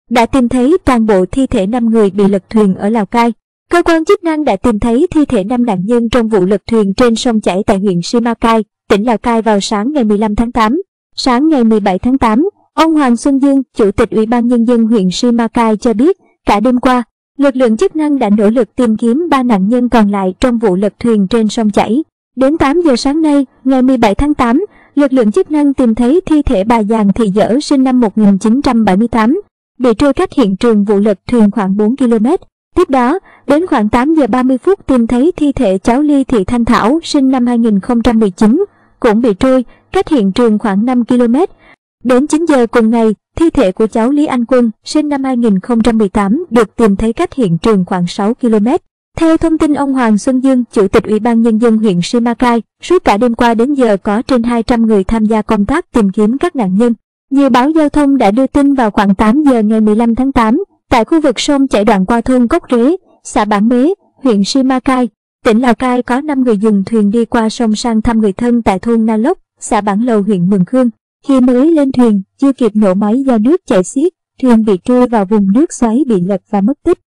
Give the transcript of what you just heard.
đã tìm thấy toàn bộ thi thể 5 người bị lật thuyền ở Lào Cai. Cơ quan chức năng đã tìm thấy thi thể 5 nạn nhân trong vụ lật thuyền trên sông Chảy tại huyện Simacai, tỉnh Lào Cai vào sáng ngày 15 tháng 8. Sáng ngày 17 tháng 8, ông Hoàng Xuân Dương, Chủ tịch Ủy ban Nhân dân huyện Simacai cho biết, cả đêm qua, lực lượng chức năng đã nỗ lực tìm kiếm 3 nạn nhân còn lại trong vụ lật thuyền trên sông Chảy. Đến 8 giờ sáng nay, ngày 17 tháng 8, lực lượng chức năng tìm thấy thi thể bà Giàng Thị Dở sinh năm 1978, bị trôi cách hiện trường vụ lật thuyền khoảng 4 km. Tiếp đó, đến khoảng 8 giờ 30 phút tìm thấy thi thể cháu Ly Thị Thanh Thảo sinh năm 2019, cũng bị trôi cách hiện trường khoảng 5 km. Đến 9 giờ cùng ngày, thi thể của cháu Lý Anh Quân sinh năm 2018 được tìm thấy cách hiện trường khoảng 6 km. Theo thông tin ông Hoàng Xuân Dương, Chủ tịch Ủy ban Nhân dân huyện Simacai, suốt cả đêm qua đến giờ có trên 200 người tham gia công tác tìm kiếm các nạn nhân. Nhiều báo giao thông đã đưa tin vào khoảng 8 giờ ngày 15 tháng 8, tại khu vực sông chảy đoạn qua thôn Cốc Rế, xã Bản Mế, huyện Simacai, tỉnh Lào Cai có 5 người dùng thuyền đi qua sông sang thăm người thân tại thôn Na Lốc, xã Bản Lầu, huyện Mường Khương. Khi mới lên thuyền, chưa kịp nổ máy do nước chảy xiết, thuyền bị trôi vào vùng nước xoáy bị lật và mất tích.